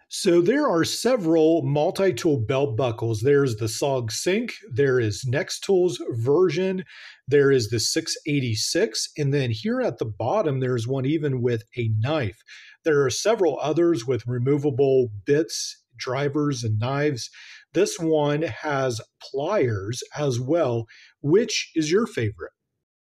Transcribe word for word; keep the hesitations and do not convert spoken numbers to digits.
So there are several multi-tool belt buckles. There's the S O G Sync, there is Nextool's version, there is the six eighty-six, and then here at the bottom there's one even with a knife. There are several others with removable bits, drivers, and knives. This one has pliers as well. Which is your favorite?